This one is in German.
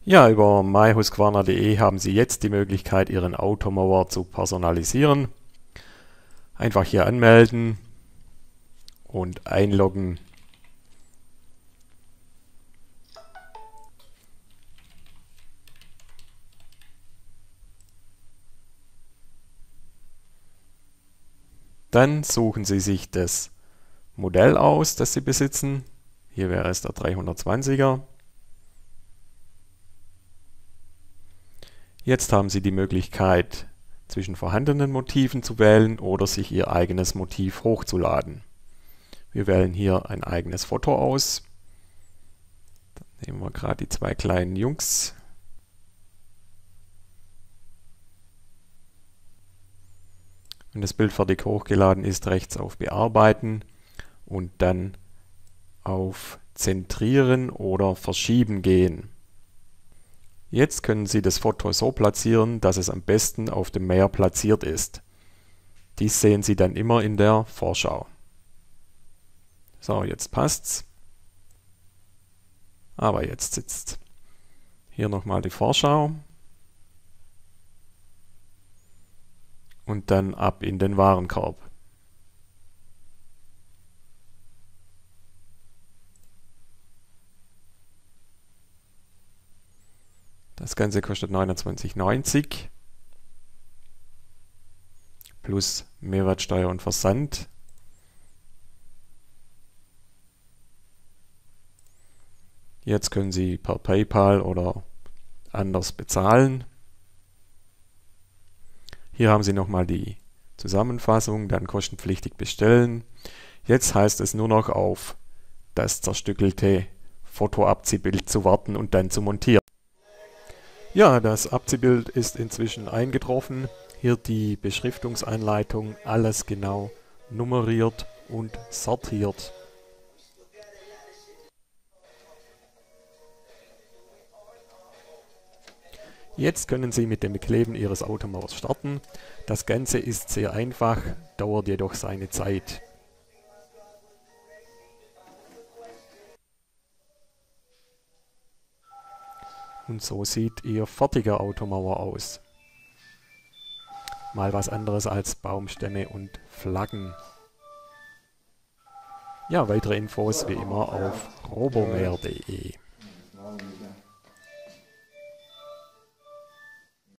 Ja, über myhusqvarna.de haben Sie jetzt die Möglichkeit, Ihren Automower zu personalisieren. Einfach hier anmelden und einloggen. Dann suchen Sie sich das Modell aus, das Sie besitzen. Hier wäre es der 320er. Jetzt haben Sie die Möglichkeit, zwischen vorhandenen Motiven zu wählen oder sich Ihr eigenes Motiv hochzuladen. Wir wählen hier ein eigenes Foto aus. Dann nehmen wir gerade die zwei kleinen Jungs. Wenn das Bild fertig hochgeladen ist, rechts auf Bearbeiten und dann auf Zentrieren oder Verschieben gehen. Jetzt können Sie das Foto so platzieren, dass es am besten auf dem Meer platziert ist. Dies sehen Sie dann immer in der Vorschau. So, jetzt passt's. Aber jetzt sitzt. Hier nochmal die Vorschau. Und dann ab in den Warenkorb. Das Ganze kostet 29,90 plus Mehrwertsteuer und Versand. Jetzt können Sie per PayPal oder anders bezahlen. Hier haben Sie nochmal die Zusammenfassung, dann kostenpflichtig bestellen. Jetzt heißt es nur noch auf das zerstückelte Fotoabziehbild zu warten und dann zu montieren. Ja, das Abziehbild ist inzwischen eingetroffen. Hier die Beschriftungsanleitung, alles genau nummeriert und sortiert. Jetzt können Sie mit dem Bekleben Ihres Automowers starten. Das Ganze ist sehr einfach, dauert jedoch seine Zeit. Und so sieht Ihr fertiger Automower aus. Mal was anderes als Baumstämme und Flaggen. Ja, weitere Infos wie immer auf robomer.de.